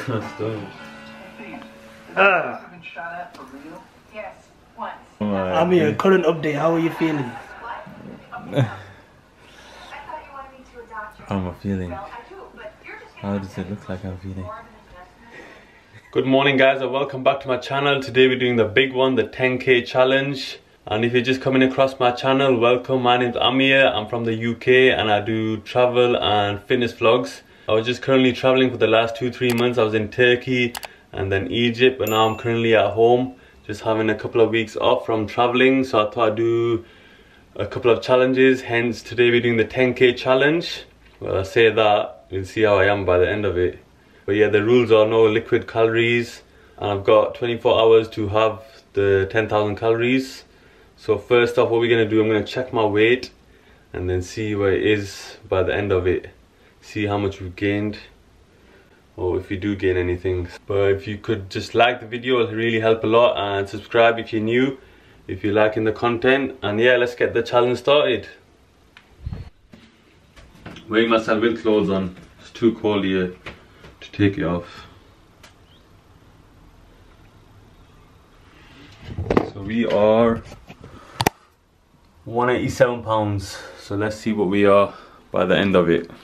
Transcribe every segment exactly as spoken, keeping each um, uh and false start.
Ah. I'm here. Current update. How are you feeling? How am I feeling? How does it look like I'm feeling? Good morning guys and welcome back to my channel. Today we're doing the big one, the ten K challenge. And if you're just coming across my channel, welcome. My name's Amir. I'm from the U K and I do travel and fitness vlogs. I was just currently traveling for the last two three months. I was in Turkey and then Egypt, but now I'm currently at home just having a couple of weeks off from traveling. So I thought I'd do a couple of challenges, hence today we're doing the ten K challenge. Well, I say that, you'll see how I am by the end of it. But yeah, the rules are no liquid calories and I've got twenty-four hours to have the ten thousand calories. So first off, what we're going to do, I'm going to check my weight and then see where it is by the end of it. See how much we've gained or if you do gain anything. But if you could just like the video, it'll really help a lot, and subscribe if you're new, if you're liking the content. And yeah, let's get the challenge started. Weighing myself with clothes on. It's too cold here to take it off. So we are one hundred eighty-seven pounds. So let's see what we are by the end of it.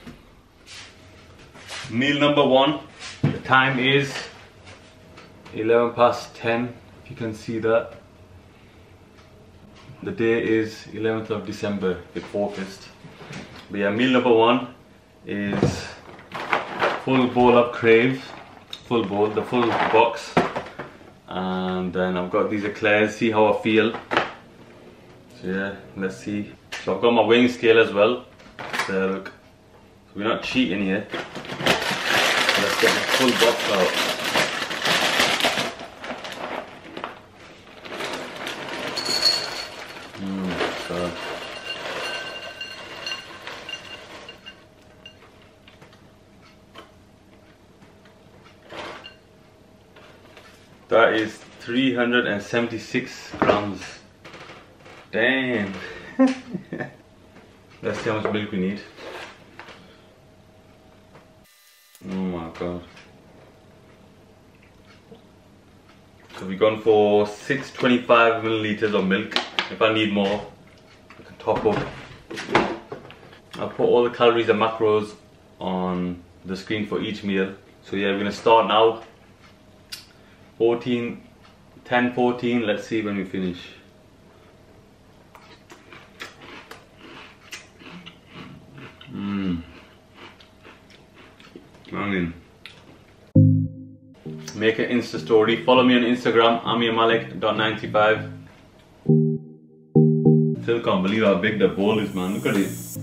Meal number one. The time is eleven past ten, if you can see that. The day is eleventh of December, get focused. But yeah, meal number one is full bowl of crave, full bowl, the full box. And then I've got these eclairs, see how I feel. So yeah, let's see. So I've got my weighing scale as well. There, look. So we're not cheating here. So let's get the full box out. Mm, God. That is three hundred seventy-six grams. Damn. Let's see how much milk we need. Oh my god. So we've gone for six hundred twenty-five milliliters of milk. If I need more, I can top up. I'll put all the calories and macros on the screen for each meal. So yeah, we're gonna start now. fourteen, ten, fourteen, let's see when we finish. Mmm. Banging. Make an Insta story. Follow me on Instagram, amir malik dot ninety-five. Still can't believe how big the bowl is, man. Look at it.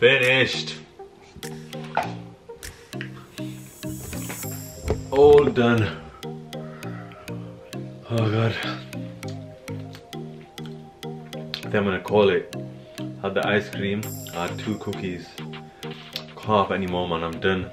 finished. All done. Oh god. I think I'm gonna call it. Had the ice cream, I had two cookies. Can't have any more, man, I'm done.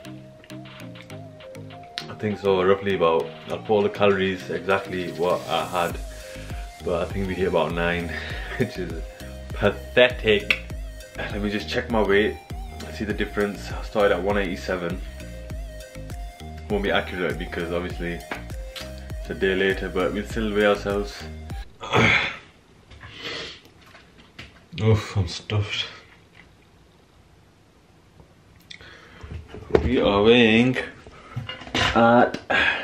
I think so, roughly about, I'll put all the calories exactly what I had. But I think we hit about nine, which is pathetic. Let me just check my weight. See the difference. I started at one eighty-seven. Won't be accurate because obviously it's a day later, but we'll still weigh ourselves. Oof, I'm stuffed. We are weighing at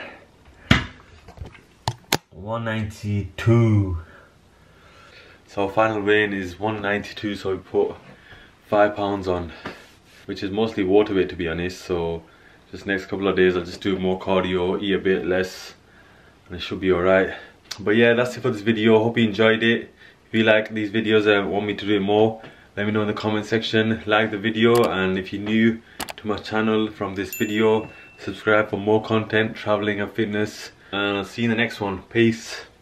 one ninety-two. So our final weighing is one ninety-two, so we put five pounds on, which is mostly water weight to be honest. So just next couple of days I'll just do more cardio, eat a bit less, and it should be alright. But yeah, that's it for this video. Hope you enjoyed it. If you like these videos and want me to do more, let me know in the comment section. Like the video, and if you're new to my channel from this video, subscribe for more content, traveling and fitness. And I'll see you in the next one. Peace.